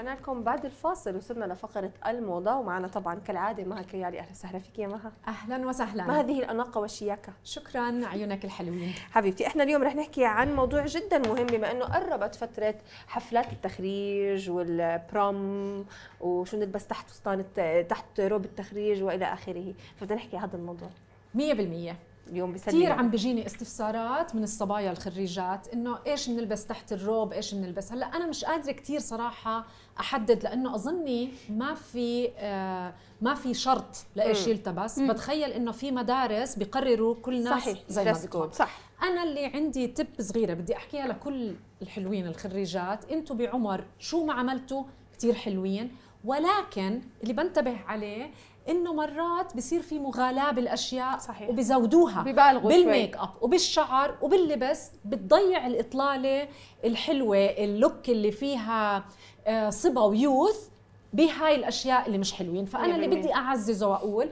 رجعنا لكم بعد الفاصل، وصلنا لفقرة الموضة، ومعنا طبعا كالعادة مها كيالي. أهلا وسهلا فيك يا مها. أهلا وسهلا. ما هذه الأناقة والشياكة. شكرا، عيونك الحلوين. حبيبتي، احنا اليوم رح نحكي عن موضوع جدا مهم، بما انه قربت فترة حفلات التخريج والبروم، وشو نلبس تحت فستان تحت روب التخريج والى اخره، فبدنا نحكي هذا الموضوع 100%. اليوم كثير عم بيجيني استفسارات من الصبايا الخريجات انه ايش بنلبس تحت الروب، ايش بنلبس. هلا انا مش قادره كثير صراحه احدد، لانه اظني ما في شرط لايش يلتبس. بتخيل انه في مدارس بيقرروا كل ناس صحيح زي ما بدهم. صح. انا اللي عندي تب صغيره بدي احكيها لكل الحلوين الخريجات، انتم بعمر شو ما عملتوا كثير حلوين، ولكن اللي بنتبه عليه انه مرات بصير في مغالاة بالاشياء. صحيح. وبزودوها بالميك اب وبالشعر وباللبس، بتضيع الاطلاله الحلوه، اللوك اللي فيها صبا ويوث بهاي الاشياء اللي مش حلوين. فانا اللي بدي اعززه واقول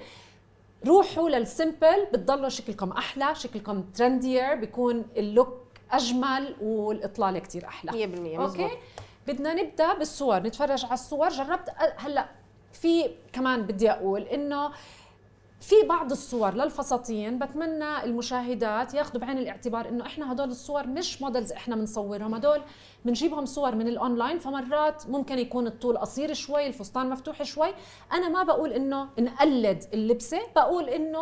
روحوا للسيمبل، بتضلوا شكلكم احلى، شكلكم ترندير، بيكون اللوك اجمل والاطلاله كثير احلى. 100% اوكي. بدنا نبدا بالصور، نتفرج على الصور. جربت هلا في كمان بدي اقول انه في بعض الصور للفساتين بتمنى المشاهدات ياخذوا بعين الاعتبار انه احنا هدول الصور مش موديلز احنا بنصورهم، هدول بنجيبهم صور من الاونلاين، فمرات ممكن يكون الطول قصير شوي، الفستان مفتوح شوي. انا ما بقول انه نقلد اللبسه، بقول انه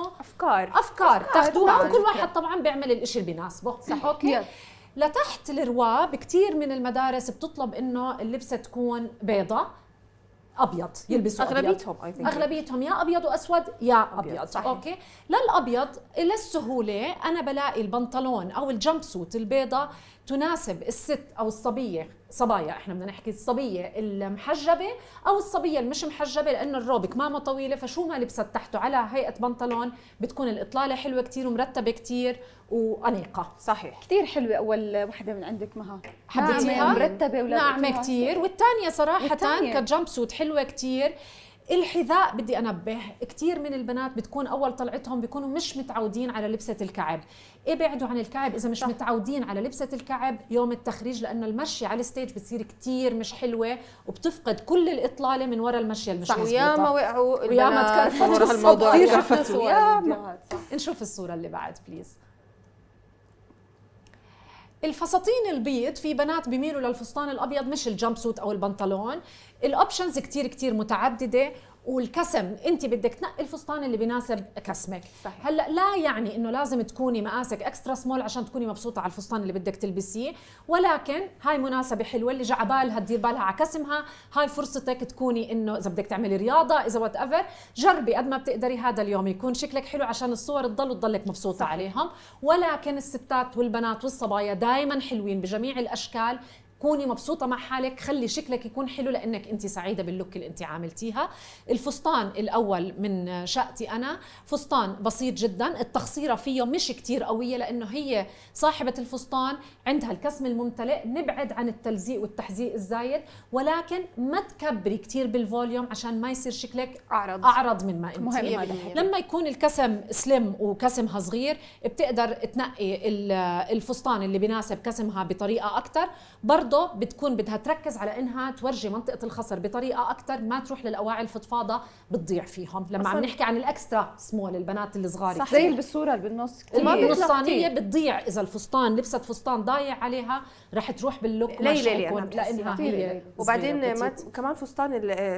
افكار تاخذوها، وكل واحد طبعا بيعمل الشيء اللي بيناسبه. صح. اوكي. لتحت الرواب كثير من المدارس بتطلب انه اللبسه تكون بيضة ابيض، يلبسوا اغلبيتهم يا ابيض واسود يا ابيض. صحيح. اوكي. للابيض للسهوله انا بلاقي البنطلون او الجمب سوت البيضة تناسب الست او الصبيه، صبايا احنا بدنا نحكي الصبيه المحجبه او الصبيه المش محجبه، لانه الروب كمامه طويله، فشو ما لبست تحته على هيئه بنطلون بتكون الاطلاله حلوه كثير ومرتبه كثير وانيقه. صحيح. كثير حلوه اول وحده من عندك مها، حبيتيها؟ مرتبه ولا ناعمه كثير، والثانيه صراحه كجمب سوت حلوه كثير. الحذاء بدي انبه، كثير من البنات بتكون اول طلعتهم بيكونوا مش متعودين على لبسه الكعب. ابعدوا عن الكعب اذا مش متعودين على لبسه الكعب يوم التخريج، لانه المشي على الستيج بتصير كثير مش حلوه، وبتفقد كل الاطلاله من وراء المشيه المش مظبوطه. وياما وقعوا وياما تكرفتوا الموضوع. نشوف الصوره اللي بعد بليز. الفساتين البيض، في بنات بيميلوا للفستان الابيض مش الجمب سوت او البنطلون. الاوبشنز كتير متعدده، والكسم انت بدك تنقي الفستان اللي بيناسب كسمك. صحيح. هلا لا يعني انه لازم تكوني مقاسك اكسترا سمول عشان تكوني مبسوطه على الفستان اللي بدك تلبسيه، ولكن هاي مناسبه حلوه اللي جعبالها تدير بالها على كسمها. هاي فرصتك تكوني انه اذا بدك تعملي رياضه، اذا وات ايفر، جربي قد ما بتقدري هذا اليوم يكون شكلك حلو عشان الصور تضلك مبسوطه. صحيح. عليهم. ولكن الستات والبنات والصبايا دائما حلوين بجميع الاشكال. كوني مبسوطة مع حالك، خلي شكلك يكون حلو لأنك أنت سعيدة باللوك اللي أنت عاملتيها. الفستان الأول من شقتي أنا فستان بسيط جدا، التخصيرة فيه مش كتير قوية لأنه هي صاحبة الفستان عندها الكسم الممتلئ، نبعد عن التلزيق والتحزيق الزايد، ولكن ما تكبري كتير بالفوليوم عشان ما يصير شكلك أعرض من ما أنت. لما يكون الكسم سليم وكسمها صغير بتقدر تنقي الفستان اللي بيناسب كسمها بطريقة أكتر. برضه بتكون بدها تركز على انها تورجي منطقه الخصر بطريقه اكثر، ما تروح للاواعي الفضفاضه بتضيع فيهم. لما عم نحكي عن الاكسترا سمول، البنات الصغار زي بالصوره اللي بالنص النصانيه بتضيع. اذا الفستان لبست فستان ضايع عليها رح تروح باللوك لانها هي. وبعدين كمان فستان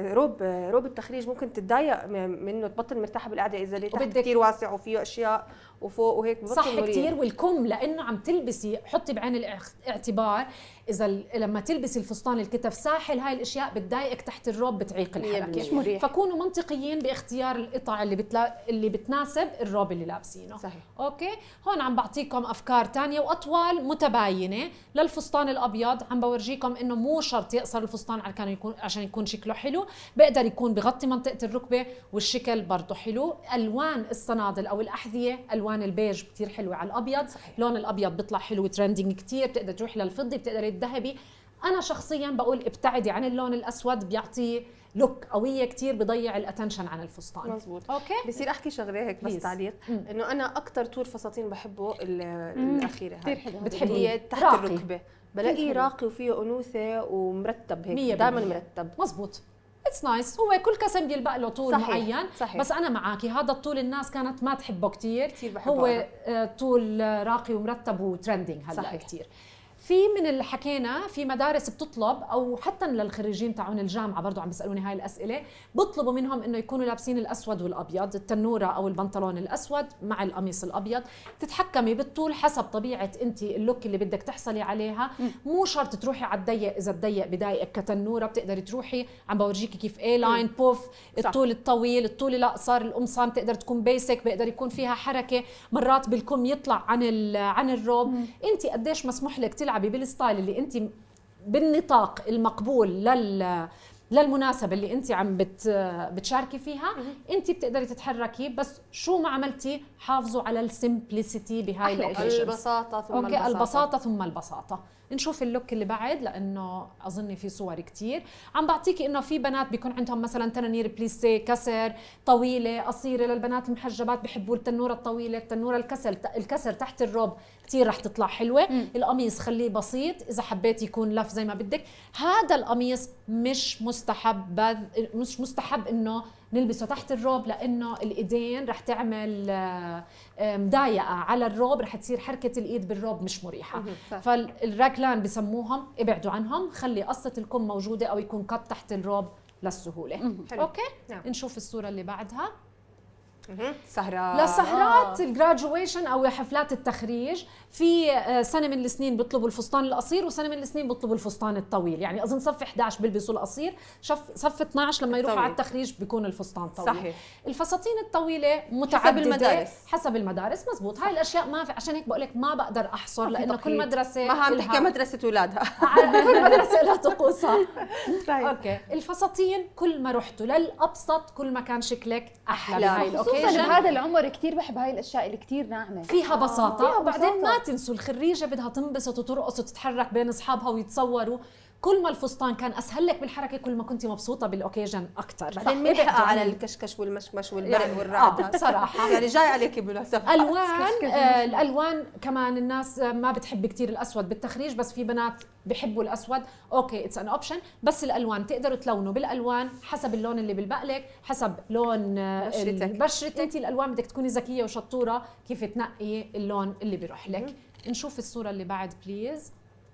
روب التخريج ممكن تتضايق منه، تبطل مرتاحه بالقعده اذا تحت كثير واسع وفيه اشياء وفوق وهيك. صح كثير. والكم لانه عم تلبسي، حطي بعين الاعتبار اذا لما تلبسي الفستان الكتف ساحل، هاي الاشياء بتضايقك تحت الروب، بتعيق الحركه. فكونوا منطقيين باختيار القطع اللي بتناسب الروب اللي لابسينه. صحيح. اوكي. هون عم بعطيكم افكار ثانيه واطوال متباينه للفستان الابيض. عم بورجيكم انه مو شرط يقصر الفستان عشان يكون شكله حلو، بقدر يكون بغطي منطقه الركبه والشكل برضه حلو. الوان الصنادل او الاحذيه، الوان البيج كثير حلوه على الابيض. صحيح. لون الابيض بيطلع حلو ترندنج كثير. بتقدر تروحي للفضي، بتقدري الذهبي، انا شخصيا بقول ابتعدي عن اللون الاسود، بيعطي لوك قويه كتير، بضيع الاتنشن عن الفستان. مزبوط. اوكي بصير احكي شغله هيك بس Please. تعليق، انه انا اكثر طول فساتين بحبه الاخيره كثير هاي، حلو. اللي هي تحت راقي. الركبه، بلاقيه راقي وفيه انوثه ومرتب هيك، دائما مرتب. مزبوط. اتس نايس. هو كل كسم بيلبق له طول صحيح. معين. صحيح. بس انا معاكي، هذا الطول الناس كانت ما تحبه كثير، بحبه هو طول راقي ومرتب وترندنج هلا كثير. في من اللي حكينا، في مدارس بتطلب او حتى للخريجين تاعون الجامعه برضو عم بيسالوني هاي الاسئله، بيطلبوا منهم انه يكونوا لابسين الاسود والابيض، التنوره او البنطلون الاسود مع القميص الابيض. تتحكمي بالطول حسب طبيعه انت اللوك اللي بدك تحصلي عليها. مو شرط تروحي على الضيق، اذا الضيق بضايقك كتنوره بتقدري تروحي، عم بورجيكي كيف اي لاين بوف، الطول الطويل، الطول الاقصر، القمصان بتقدر تكون بيسك، بيقدر يكون فيها حركه، مرات بالكم يطلع عن الروب. انت قديش مسموح لك تلعبي بالستايل اللي انت بالنطاق المقبول للمناسبه اللي انت عم بتشاركي فيها، انت بتقدري تتحركي. بس شو ما عملتي حافظوا على السمبلسيتي بهاي الاوكيشنز. البساطه ثم اوكي، البساطه ثم البساطه. نشوف اللوك اللي بعد، لانه اظني في صور كتير عم بعطيكي انه في بنات بيكون عندهم مثلا تنانير بليسي كسر، طويله قصيره. للبنات المحجبات بحبوا التنوره الطويله، التنوره الكسر تحت الروب كتير رح تطلع حلوه. القميص خليه بسيط، اذا حبيت يكون لف زي ما بدك. هذا القميص مش مستحب انه نلبسه تحت الروب، لانه الايدين رح تعمل مضايقه على الروب، رح تصير حركه الايد بالروب مش مريحه. فالراكلان بسموهم، ابعدوا عنهم، خلي قصه الكم موجوده او يكون قط تحت الروب للسهوله. اوكي نعم. نشوف الصوره اللي بعدها. سهرات، لسهرات الجراجويشن او حفلات التخريج. في سنه من السنين بيطلبوا الفستان القصير، وسنه من السنين بيطلبوا الفستان الطويل. يعني اظن صف 11 بيلبسوا القصير، صف 12 لما يروحوا على التخريج بيكون الفستان طويل. صحيح. الفساتين الطويله متعدده حسب المدارس. مزبوط. هاي الاشياء ما في، عشان هيك بقول لك ما بقدر احصر، لانه كل مدرسه ما عم تحكي مدرسه اولادها كل مدرسه لها طقوسها. صحيح. اوكي، الفساتين كل ما رحتوا للابسط كل ما كان شكلك احلى بهاي خصوصا الاوكيجن. بهذا العمر كثير بحب هاي الاشياء اللي كثير ناعمه، فيها بساطه. فيها وبعدين بساطة. ما تنسوا الخريجه بدها تنبسط وترقص وتتحرك بين اصحابها ويتصوروا. كل ما الفستان كان اسهل لك بالحركه كل ما كنتي مبسوطه بالاوكيجن اكثر. بعدين ملحقه على الكشكش والمشمش والبرق يعني والرعد بصراحه يعني جاي عليكي بالمناسبه. الوان الالوان كمان الناس ما بتحب كتير الاسود بالتخريج، بس في بنات بحبوا الاسود. اوكي اتس ان اوبشن. بس الالوان تقدروا تلونوا بالالوان حسب اللون اللي بلبقلك، حسب لون بشرتك. انت الالوان بدك تكوني ذكيه وشطوره كيف تنقي اللون اللي بيروح لك. نشوف الصوره اللي بعد بليز.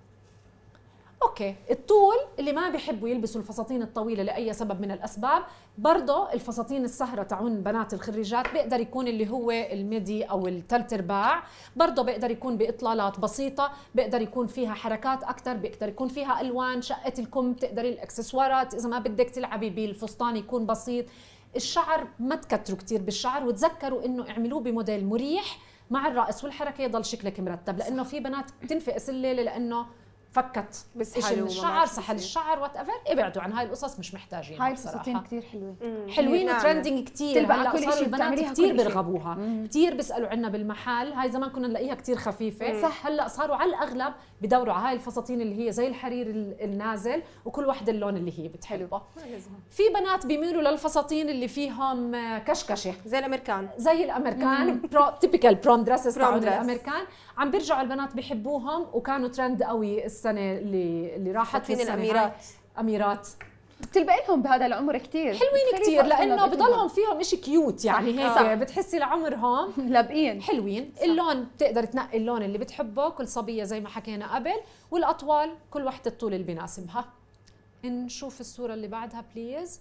اوكي، الطول اللي ما بيحبوا يلبسوا الفساتين الطويله لاي سبب من الاسباب، برضه الفساتين السهره تاعون بنات الخريجات بيقدر يكون اللي هو الميدي او الثلث ارباع، برضه بيقدر يكون باطلالات بسيطه، بيقدر يكون فيها حركات اكثر، بيقدر يكون فيها الوان، شقه الكم، بتقدري الاكسسوارات اذا ما بدك تلعبي بالفستان يكون بسيط. الشعر ما تكتروا كثير بالشعر، وتذكروا انه اعملوه بموديل مريح مع الرأس والحركه يضل شكلك مرتب، لانه في بنات بتنفقس الليله لانه فكت بس الشعر، سحل الشعر وات ايفر. ابعدوا عن هاي القصص، مش محتاجين. هاي الفساتين كثير حلوه، حلوين وترندنج كثير. هلا كل صاروا البنات كثير بيرغبوها، كثير بيسالوا عنا بالمحل. هاي زمان كنا نلاقيها كثير خفيفه، صح. هلا صاروا على الاغلب بدوروا على هاي الفساتين اللي هي زي الحرير النازل، وكل وحده اللون اللي هي بتحبه. في بنات بيميلوا للفساتين اللي فيهم كشكشه زي الامريكان، تيبيكال بروم دريسز تاعون الامريكان. عم بيرجعوا البنات بيحبوهم، وكانوا ترند قوي السنه اللي راحت. في السنه اميرات بتلبق لهم بهذا العمر كثير حلوين كثير، لانه بضلهم فيهم شيء كيوت يعني هيك بتحسي لعمرهم لابقين حلوين. اللون بتقدر تنقي اللون اللي بتحبه، كل صبيه زي ما حكينا قبل، والاطوال كل وحده الطول اللي بيناسبها. نشوف الصوره اللي بعدها بليز.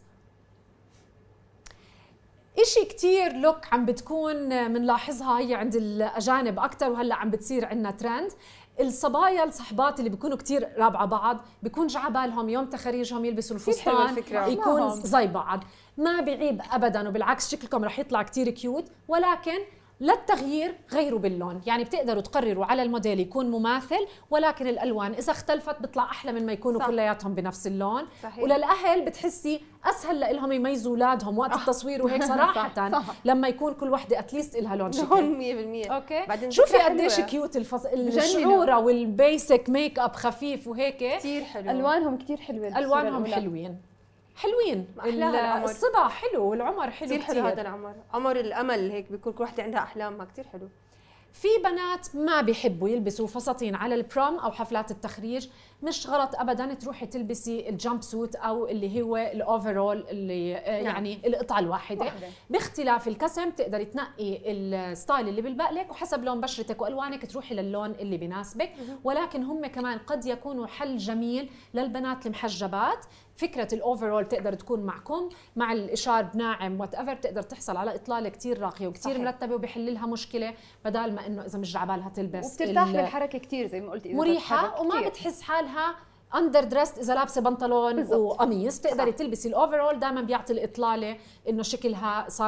إشي كتير لوك عم بتكون منلاحظها هي عند الأجانب أكتر، وهلأ عم بتصير عندنا ترند. الصبايا الصحبات اللي بيكونوا كتير رابعة بعض بيكون جعبالهم يوم تخريجهم يلبسوا الفستان يكون زي بعض. ما بعيب أبداً، وبالعكس شكلكم رح يطلع كتير كيوت، ولكن للتغيير غيروا باللون، يعني بتقدروا تقرروا على الموديل يكون مماثل، ولكن الالوان اذا اختلفت بيطلع احلى من ما يكونوا صح. كلياتهم بنفس اللون. صحيح. وللاهل بتحسي اسهل لهم يميزوا اولادهم وقت التصوير وهيك صراحه صح. لما يكون كل وحده اتليست لها لون شكل. لون 100%. اوكي بعدين شوفي فكرة قديش حلوة. كيوت الشعوره والبيسك ميك اب خفيف وهيك. كثير حلو. الوانهم كثير حلوه. الوانهم حلوين أحلاها العمر. الصبا حلو والعمر حلو كثير حلو هذا العمر، عمر الامل، هيك بيكون كل وحده عندها احلامها، كثير حلو. في بنات ما بيحبوا يلبسوا فساتين على البروم او حفلات التخريج، مش غلط ابدا تروحي تلبسي الجامب سوت او اللي هو الاوفرول اللي يعني القطعه الواحده. باختلاف الكسم تقدري تنقي الستايل اللي بيلبق لك، وحسب لون بشرتك والوانك تروحي للون اللي بيناسبك. ولكن هم كمان قد يكونوا حل جميل للبنات المحجبات. فكره الاوفرول تقدر تكون معكم مع الاشارب ناعم وات ايفر، بتقدر تحصل على اطلاله كثير راقيه وكثير مرتبه وبحل لها مشكله، بدل ما انه اذا مش جعبالها تلبس. وبترتاح بالحركه كثير زي ما قلتي، مريحه وما بتحس حالها اندر دريست اذا لابسه بنطلون وقميص. تقدري تلبسي الاوفرول دائما بيعطي الاطلاله انه شكلها صار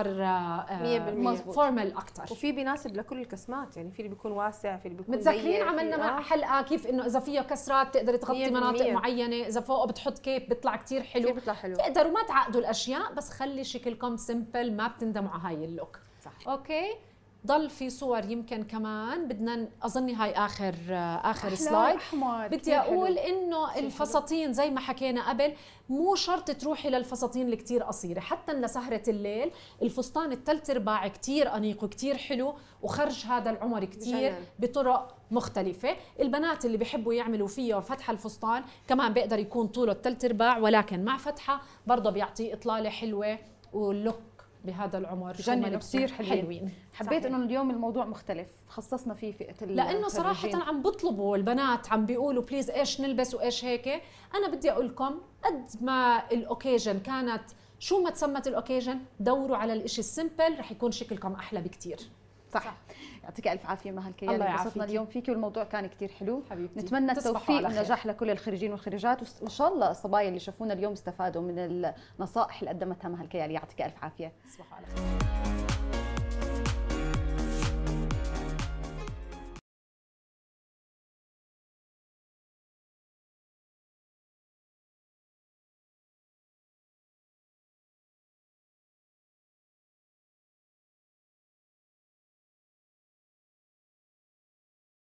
100% فورمال اكثر. وفي بيناسب لكل الكسمات، يعني في اللي بيكون واسع، في اللي بيكون متذكرين عملنا مع حلقه كيف انه اذا فيه كسرات تقدري تغطي مناطق معينه، اذا فوقه بتحط كيب بيطلع كثير حلو. تقدروا ما تعقدوا الاشياء، بس خلي شكلكم سمبل، ما بتندموا على هاي اللوك. صح. اوكي ضل في صور يمكن كمان بدنا، اظني هاي اخر سلايد. بدي اقول انه الفساتين زي ما حكينا قبل مو شرط تروحي للفساتين الكتير قصيره، حتى لسهره الليل الفستان الثلث ارباع كتير انيق وكتير حلو وخرج هذا العمر كتير بطرق مختلفه. البنات اللي بيحبوا يعملوا فيه فتحه الفستان كمان بيقدر يكون طوله الثلث ارباع، ولكن مع فتحه برضه بيعطي اطلاله حلوه واللوك بهذا العمر بجنن كثير حلوين. حبيت انه اليوم الموضوع مختلف، خصصنا فيه فئه لانه صراحه عم بطلبوا البنات، عم بيقولوا بليز ايش نلبس وايش هيك. انا بدي اقول لكم قد ما الاوكيجن كانت شو ما تسمت الاوكيجن، دوروا على الاشي السمبل رح يكون شكلكم احلى بكتير. صح. يعطيك الف عافيه مها الكيان، انبسطنا اليوم فيكي والموضوع كان كثير حلو حبيبتي. نتمنى التوفيق والنجاح لكل الخريجين والخريجات، وان شاء الله الصبايا اللي شافونا اليوم استفادوا من النصائح اللي قدمتها مها الكيان. يعطيك الف عافيه. تصبحوا على خير.